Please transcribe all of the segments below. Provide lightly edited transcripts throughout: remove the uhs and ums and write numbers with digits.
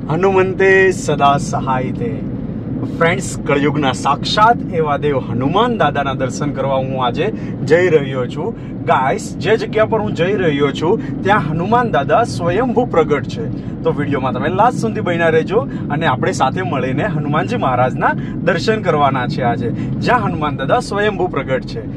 હનુમંતે સદા સહાયતે। ફ્રેન્ડ્સ, કળયુગના સાક્ષાત એવા દેવ હનુમાન દાદાના દર્શન કરવા હું આજે જઈ રહ્યો છું। ગાઈસ, જે જગ્યા પર હું જઈ રહ્યો છું ત્યાં હનુમાન દાદા સ્વયંભૂ પ્રગટ છે। તો વિડીયોમાં તમે લાસ્ટ સુધી બન્યા રહેજો અને આપણે સાથે મળીને હનુમાનજી મહારાજના દર્શન કરવાના છે આજે, જ્યાં હનુમાન દાદા સ્વયંભૂ પ્રગટ છે।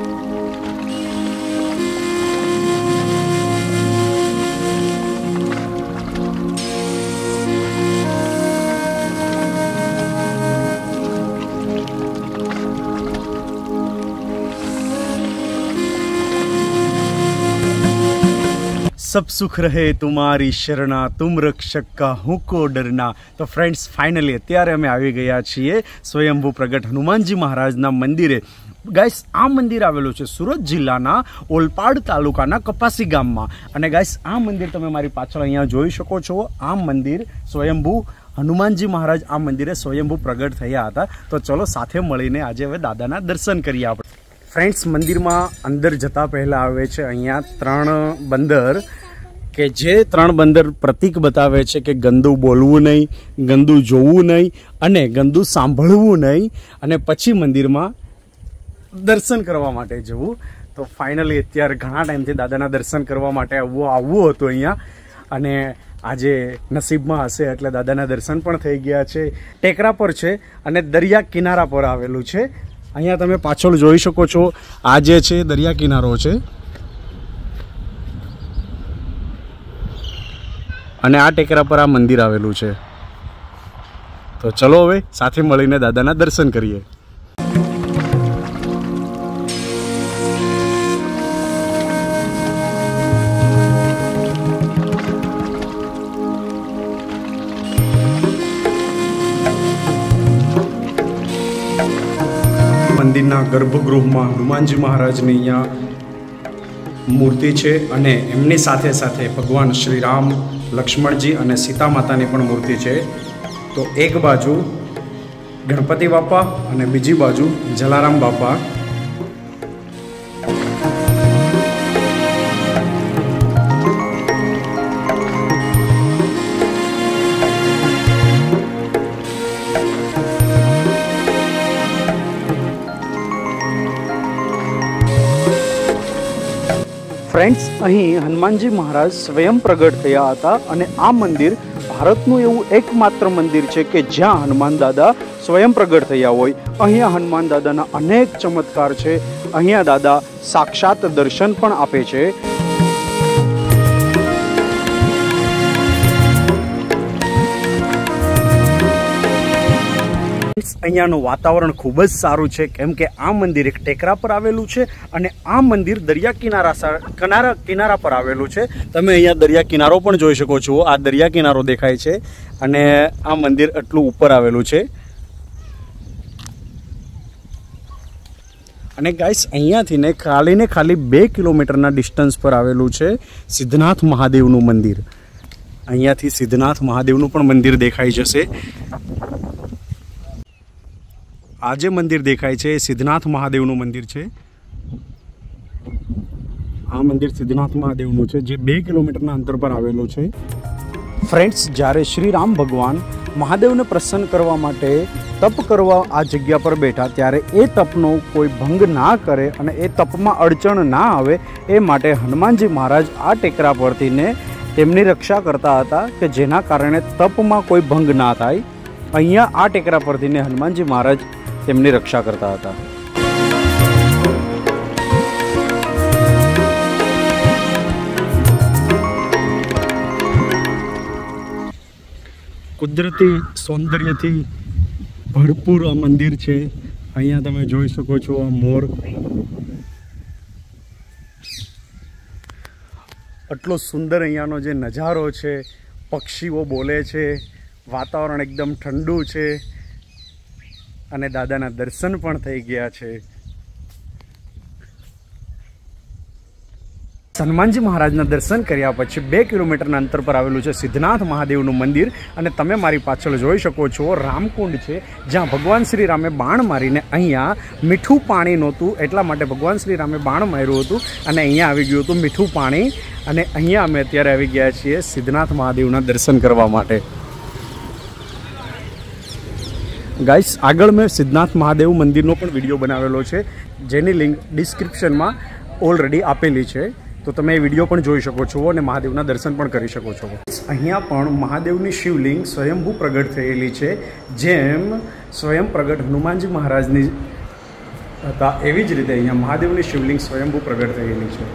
सब सुख रहे तुम्हारी शरणा, तुम रक्षक का हूँ को डरना। तो फ्रेंड्स, फाइनली अत्यारे अमे आवी गया छीए स्वयंभू प्रगट हनुमानजी महाराजना मंदिरे। गाइस, आ मंदिर आवेलुं छे सूरत जिल्लाना ओलपाड तालुकाना कपासी गाममां। अने गाइस, आ मंदिर तमे मारी पाछळ अहींया जोई शको छो। आ मंदिर स्वयंभू हनुमानजी महाराज आ मंदिरे स्वयंभू प्रगट थया हता। तो चलो साथे मळीने आजे हवे दादाना दर्शन करीए आपणे। फ्रेंड्स, मंदिर में अंदर जता पहला आवे छे अहींया 3 बंदर के जे 3 बंदर प्रतीक बतावे छे के गंदू बोलवू नहीं, गंदू जोवू नहीं अने गंदू सांभळवू नहीं, अने पछी मंदिर में दर्शन करवा माटे जवू। तो फाइनली अत्यारे घणा टाइमथी दादाना दर्शन करवा माटे आववुं हतुं अहींया, अने आजे नसीबमां हशे एटले दादाना दर्शन पण थई गया छे। टेकरा पर छे अने दरिया किनारा पर आवेलुं छे। अहींया तमे पाछळ जोई शको छो, आ जे छे दरिया किनारो छे अने आ टेकरा पर आ मंदिर आवेलुं छे। तो चलो हवे साथे मळीने दादाना दर्शन करीए। मंदिरना गर्भगृहमां हनुमानजी महाराजनी अहींया मूर्ति है अने एमनी साथे साथे भगवान श्री राम, लक्ष्मणजी अने सीता मातानी पण मूर्ति है। तो एक बाजू गणपति बापा अने बीजी बाजू जलाराम बापा। फ्रेंड्स, अहीं हनुमानजी महाराज स्वयं प्रगट थया हता अने आ मंदिर भारतनुं एवुं एकमात्र मंदिर छे के ज्यां हनुमान दादा स्वयं प्रगट थया होय। अहींया हनुमान दादाना अनेक चमत्कार छे। अहींया दादा साक्षात दर्शन पण आपे छे। अहींयानुं वातावरण खूब ज सारूं छे, केम के आ मंदिर एक टेकरा पर आवेलुं छे अने आ मंदिर दरिया किनारा पर आवेलुं छे। तमे अहींया दरिया किनारो पण जोई शको छो। आ दरिया किनारो देखाय छे अने आ मंदिर आटલું ઉપર आवेलुं छे। अने गाइस, अहींयाथी ने खाली 2 किलोमीटरना डिस्टन्स पर आवेलुं छे सिद्धनाथ महादेवनुं मंदिर। अहींयाथी सिद्धनाथ महादेवनुं पण मंदिर देखाई जशे। आज मंदिर देखाय छे सिद्धनाथ महादेवनुं मंदिर छे। आ मंदिर सिद्धनाथ महादेवनुं छे जे 2 किलोमीटरना अंतर पर आवेलुं छे। फ्रेंड्स, ज्यारे श्री राम भगवान महादेवने प्रसन्न करवा माटे तप करवा आ जग्या पर बैठा त्यारे ए तपनो कोई भंग ना करे अने ए तपमां अड़चण ना आवे ए माटे हनुमानजी महाराज आ टेकरा परथी ने तेमनी रक्षा करता हता के जेना कारणे तपमां कोई भंग ना थाय। अहींया आ टेकरा परथी ने हनुमानजी महाराज तेमनी रक्षा करता हता। कुदरती सौंदर्यथी भरपूर आ मंदिर छे। अहींया तमे जोई शको छो आ मोर। आटलो सुंदर अहींयानो जे नजारो छे, पक्षीओ बोले छे, वातावरण एकदम ठंडू छे अने दादाना दर्शन पण थई गया छे। हनुमानजी महाराजना दर्शन कर्या पछी 2 किलोमीटरना अंतर पर आवेलुं छे सिद्धनाथ महादेवनुं मंदिर। अने तमे मारी पाछळ जोई शको छो रामकुंड छे, ज्यां भगवान श्री रामे बाण मारीने अहींया मीठुं पाणी नहोतुं एटला माटे भगवान श्री रामे बाण मार्युं हतुं अने अहींया आवी गयुं हतुं मीठुं पाणी। अने अहींया अमे अत्यारे आवी गया छीए सिद्धनाथ महादेवना दर्शन करवा माटे। गाइस आगळ मैं सिद्धनाथ महादेव मंदिरનો પણ વિડીયો બનાવેલો છે જેની લિંક ડિસ્ક્રિપ્શનમાં ઓલરેડી આપેલી છે તો તમે એ વિડીયો પણ જોઈ શકો છો અને મહાદેવના દર્શન પણ કરી શકો છો। અહીંયા પણ મહાદેવની શિવલિંગ સ્વયંભૂ પ્રગટ થયેલી છે જેમ સ્વયં પ્રગટ હનુમાનજી મહારાજની હતા એવી જ રીતે અહીંયા મહાદેવની શિવલિંગ સ્વયંભૂ પ્રગટ થયેલી છે।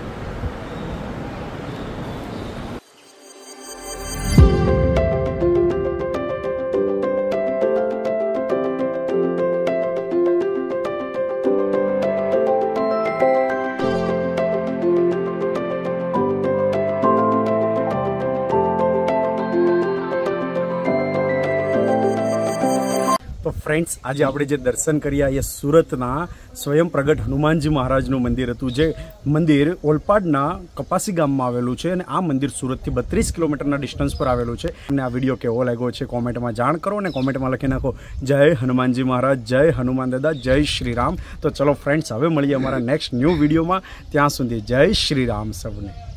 तो फ्रेंड्स आज आपणे जे दर्शन कर्या ए सूरतना स्वयं प्रगट हनुमानजी महाराजनुं मंदिर हतुं जे मंदिर ओलपाडना कपासी गाममां आवेलुं छे अने आ मंदिर सूरतथी 32 किलोमीटरना डिस्टन्स पर आवेलुं छे। अने आ विडियो केवो लाग्यो छे कॉमेंटमां जाण करो अने कॉमेंटमां लखी नाखो जय हनुमानजी महाराज, जय हनुमान दादा, जय श्री राम। तो चलो फ्रेंड्स हवे मळीए अमारा नेक्स्ट न्यू विडियोमां, त्यां सुधी जय श्री राम सबने।